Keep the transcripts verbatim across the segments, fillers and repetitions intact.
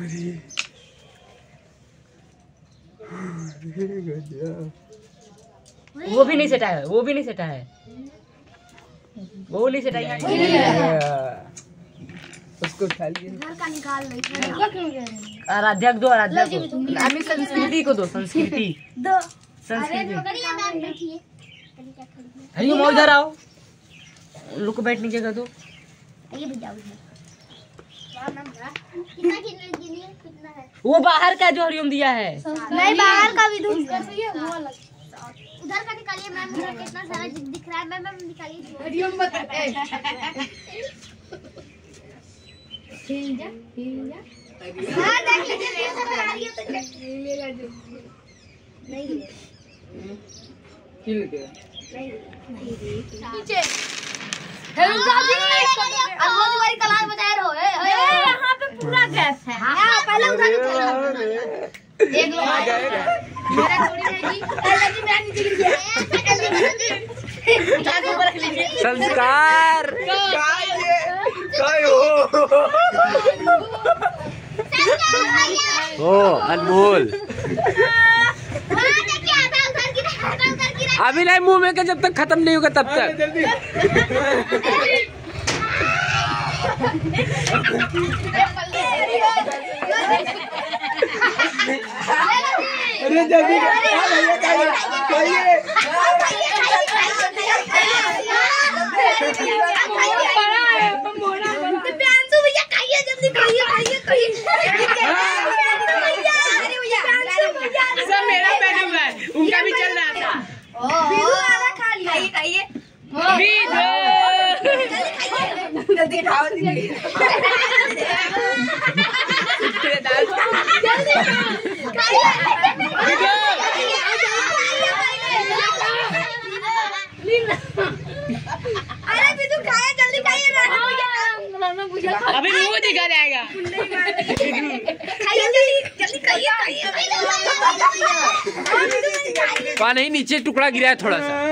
वो भी नहीं सेटा है, वो भी नहीं सेटा है, वो नहीं सेटा है। उसको उठा लिए। घर का निकाल लो। आराध्या को दो, आराध्या को। अभी संस्कृति को दो, संस्कृति दो, संस्कृति। अरे वो इधर आओ, लोग को बैठने की जगह दो। वो बाहर का जो हरिओम दिया है, नहीं बाहर का भी दूँ। उधर का निकालिए मैम, उधर कितना सारा दिख रहा है मैम, मैम निकालिए। हरिओम बता। खेल जा, खेल जा। हाँ देख लीजिए, नहीं खेल गया। नीचे। हेलो दादी, अब वो तुम्हारी कलास बजा रहे हो। यहाँ पे पूरा गैस है। हाँ पहले उठा के चलो। एक लोग आ जाएगा। मेरा थोड़ी रहेगी। लगी मैं नीचे गिर गया। उठा के ऊपर रख लीजिए। संस्कार। काय हो? ओ अनमोल। अभी नहीं मुंह में के जब तक खत्म नहीं होगा तब तक। जल्दी। अरे जल्दी। सब मेरा पहना हुआ है, उनका भी चल रहा था। जल्दी खाओ अरे बिदु खाया, जल्दी खाइए ना। अभी मुंह दिखा जाएगा। खाइए जल्दी, जल्दी खाइए। वहाँ नहीं, नीचे टुकड़ा गिरा है थोड़ा सा।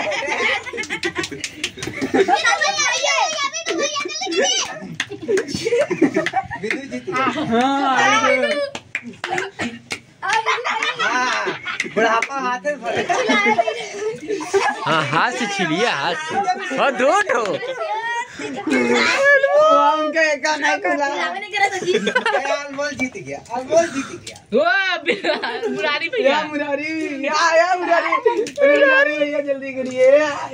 बुढ़ापा हाथ में हाँ हाथ से छिलिए, हाथ से। और दो ठो उनका एक गाना खुला। अनमोल जीत गया, अनमोल जीत गया। वो मुरारी भैया, मुरारी आया, मुरारी मुरारी भैया जल्दी करिए।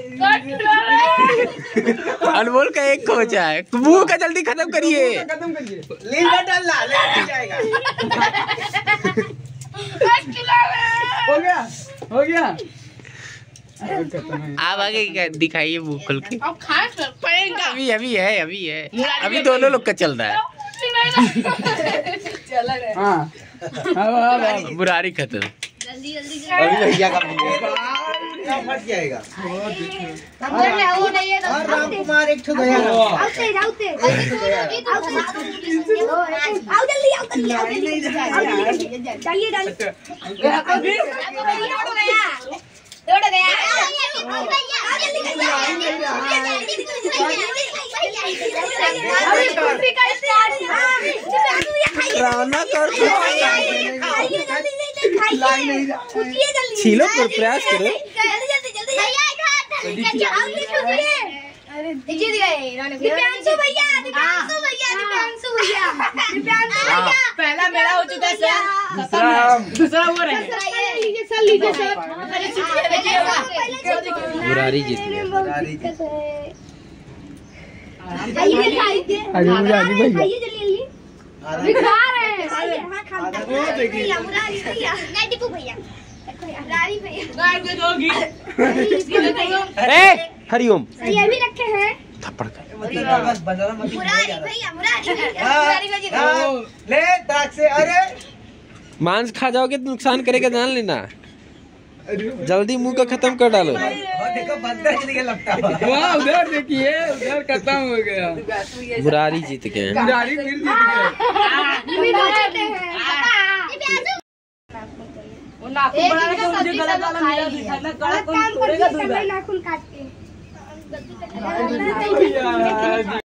अनमोल का एक खोचा है, मुंह का जल्दी खत्म करिए। खत्म करिए। लीला डालना ले जाएगा। हो गया, हो गया। आप आगे दिखाइए मुंह खोल के। अभी अभी है, अभी है, अभी दोनों लोग का चल रहा है। हाँ मुरारी खत्म। जल्दी जल्दी अभी भैया का फट जाएगा। वो नहीं है और राम कुमार एक ठो गया। आउते आउते आओ जल्दी आओ जल्दी डालिए डालिए अभी उड़ गया उड़ गया आओ जल्दी अभी कुर्सी का स्टार्ट रावना कर खाइए जल्दी खाइए उठिए जल्दी छीलो पर प्रयास करो। जल्दी जल्दी जल्दी भैया इधर आओ लीजिए। अरे जीत गए दिव्यांशु भैया, दिव्यांशु भैया, दिव्यांशु भैया, दिव्यांशु भैया। पहला मेरा हो चुका है सर, दूसरा दूसरा वो रहे। लीजिए सर, लीजिए सर। मुरारी जीत गया। मुरारी जीत आइए खाइए, मुरारी भैया खाइए जल्दी जल्दी। खा रहे हैं, हां खा भैया, मुरारी भैया, नहीं टिपू भैया, मुरारी भैया। गाड़ के दोगी। ए हरिओम, ये भी रखे हैं थप्पड़ का। बस बंदरा मत। मुरारी भैया, मुरारी भैया, मुरारी भैया। ले ताक से। अरे मांस खा जाओगे तो नुकसान करेगा, जान लेना। जल्दी मुंह का खत्म कर डालो। देखो बंदर के लिए लगता है। वाह उधर देखिए, उधर खत्म हो गया। मुरारी जीत गए। मुरारी फिर जीत गए। ये भी खाते हैं। वो नाखून बड़ा रखा, मुझे गलत वाला मेरा दिखाना, गला कोई छोड़ेगा दूर। नाखून काट के।